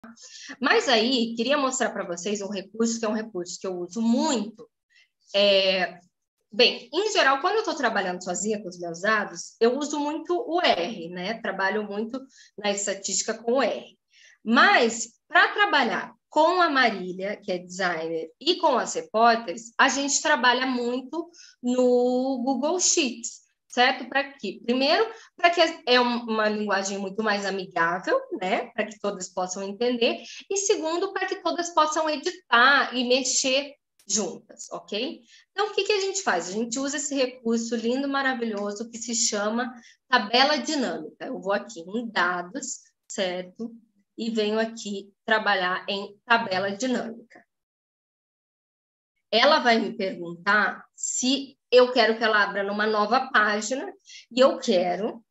Mas aí, queria mostrar para vocês um recurso, que é um recurso que eu uso muito. Bem, em geral, quando eu estou trabalhando sozinha com os meus dados, eu uso muito o R, né? Trabalho muito na estatística com o R. Mas, para trabalhar com a Marília, que é designer, e com as repórteres, a gente trabalha muito no Google Sheets, certo? Para quê? Primeiro, para que é uma linguagem muito mais amigável, né? Para que todas possam entender. E segundo, para que todas possam editar e mexer juntas, ok? Então, o que a gente faz? A gente usa esse recurso lindo, maravilhoso, que se chama tabela dinâmica. Eu vou aqui em dados, certo? E venho aqui trabalhar em tabela dinâmica. Ela vai me perguntar se eu quero que ela abra numa nova página, e eu quero.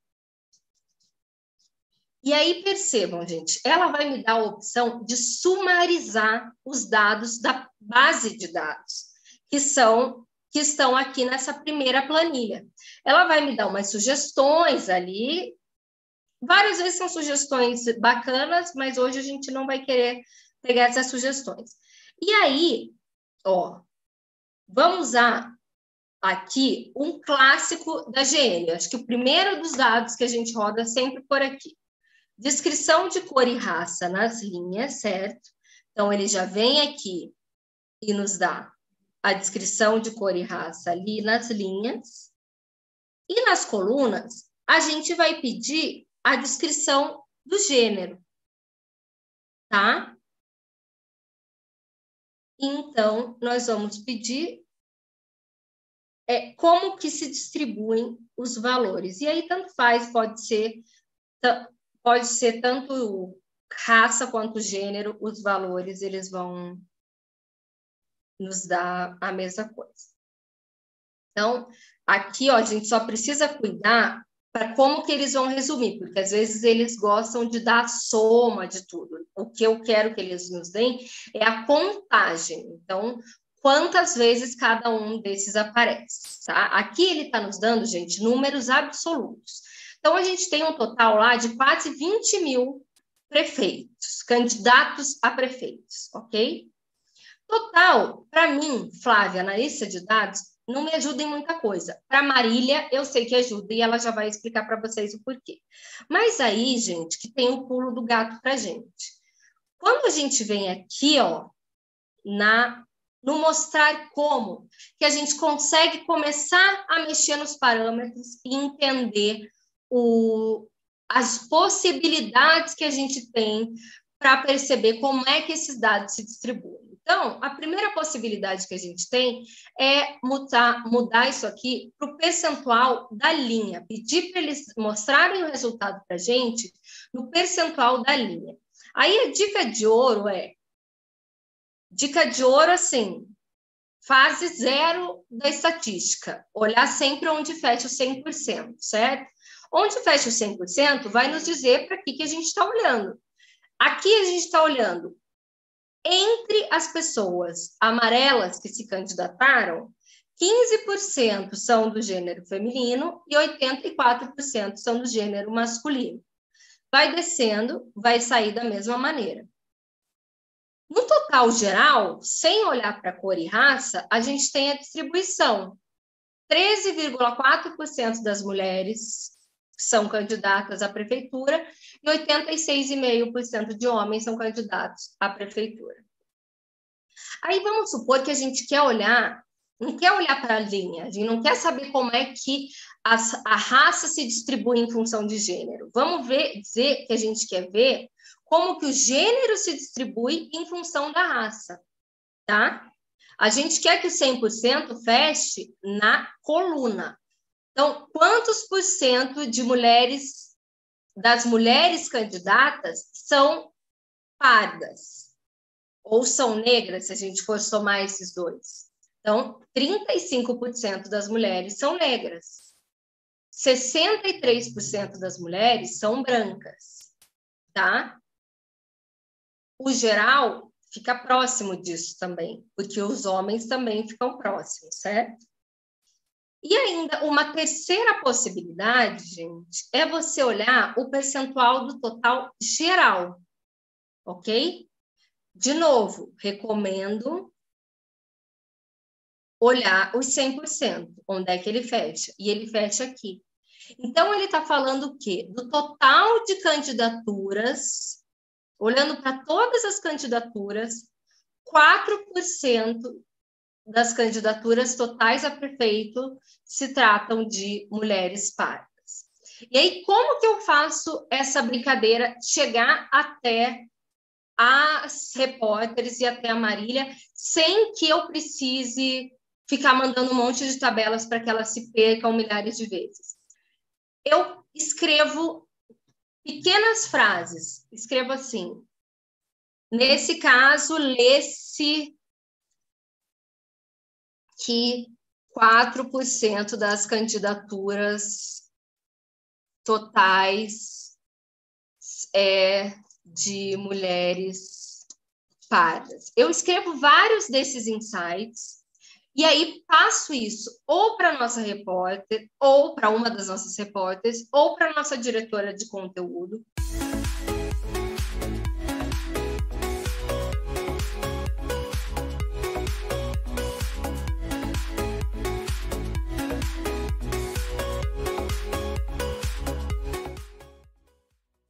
E aí, percebam, gente, ela vai me dar a opção de sumarizar os dados da base de dados, que estão aqui nessa primeira planilha. Ela vai me dar umas sugestões ali. Várias vezes são sugestões bacanas, mas hoje a gente não vai querer pegar essas sugestões. E aí, ó, vamos usar aqui um clássico da GN. Acho que o primeiro dos dados que a gente roda sempre por aqui. Descrição de cor e raça nas linhas, certo? Então, ele já vem aqui e nos dá a descrição de cor e raça ali nas linhas. E nas colunas, a gente vai pedir a descrição do gênero, tá? Então, nós vamos pedir como que se distribuem os valores. E aí, tanto faz, pode ser tanto raça quanto gênero, os valores, eles vão nos dar a mesma coisa. Então, aqui, ó, a gente só precisa cuidar para como que eles vão resumir, porque às vezes eles gostam de dar a soma de tudo. O que eu quero que eles nos deem é a contagem. Então, quantas vezes cada um desses aparece, tá? Aqui ele está nos dando, gente, números absolutos. Então, a gente tem um total lá de quase 20 mil prefeitos, candidatos a prefeitos, ok? Total, para mim, Flávia, analista de dados, não me ajuda em muita coisa. Para Marília, eu sei que ajuda e ela já vai explicar para vocês o porquê. Mas aí, gente, que tem o pulo do gato para gente. Quando a gente vem aqui, ó, no mostrar como, que a gente consegue começar a mexer nos parâmetros e entender as possibilidades que a gente tem para perceber como é que esses dados se distribuem. Então, a primeira possibilidade que a gente tem é mudar isso aqui para o percentual da linha, pedir para eles mostrarem o resultado para a gente no percentual da linha. Aí a dica de ouro assim, fase zero da estatística, olhar sempre onde fecha o 100%, certo? Onde fecha o 100% vai nos dizer para que a gente está olhando. Aqui a gente está olhando entre as pessoas amarelas que se candidataram, 15% são do gênero feminino e 84% são do gênero masculino. Vai descendo, vai sair da mesma maneira. No total geral, sem olhar para cor e raça, a gente tem a distribuição. 13,4% das mulheres são candidatas à prefeitura e 86,5% de homens são candidatos à prefeitura. Aí vamos supor que a gente quer olhar, não quer olhar para a linha, a gente não quer saber como é que a raça se distribui em função de gênero. Vamos dizer que a gente quer ver como que o gênero se distribui em função da raça, tá? A gente quer que o 100% feche na coluna. Então, quantos por cento das mulheres candidatas são pardas? Ou são negras, se a gente for somar esses dois? Então, 35% das mulheres são negras. 63% das mulheres são brancas, tá? O geral fica próximo disso também, porque os homens também ficam próximos, certo? E ainda uma terceira possibilidade, gente, é você olhar o percentual do total geral, ok? De novo, recomendo olhar os 100%, onde é que ele fecha? E ele fecha aqui. Então, ele está falando o quê? Do total de candidaturas, olhando para todas as candidaturas, 4% das candidaturas totais a prefeito se tratam de mulheres pardas. E aí, como que eu faço essa brincadeira chegar até as repórteres e até a Marília, sem que eu precise ficar mandando um monte de tabelas para que elas se percam milhares de vezes? Eu escrevo pequenas frases. Escrevo assim: nesse caso, lê-se que 4% das candidaturas totais é de mulheres pardas. Eu escrevo vários desses insights e aí passo isso ou para a nossa repórter, ou para uma das nossas repórteres, ou para a nossa diretora de conteúdo.